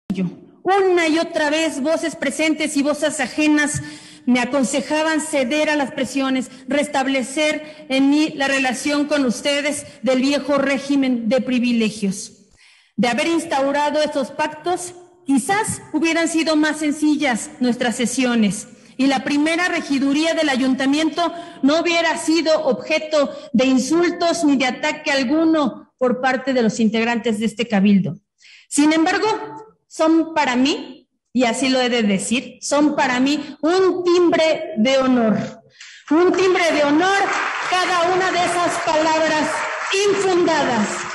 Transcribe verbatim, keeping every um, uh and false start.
Una y otra vez voces presentes y voces ajenas me aconsejaban ceder a las presiones, restablecer en mí la relación con ustedes del viejo régimen de privilegios. De haber instaurado estos pactos, quizás hubieran sido más sencillas nuestras sesiones y la primera regiduría del ayuntamiento no hubiera sido objeto de insultos ni de ataque alguno por parte de los integrantes de este cabildo. Sin embargo, son para mí, y así lo he de decir, son para mí un timbre de honor. Un timbre de honor cada una de esas palabras infundadas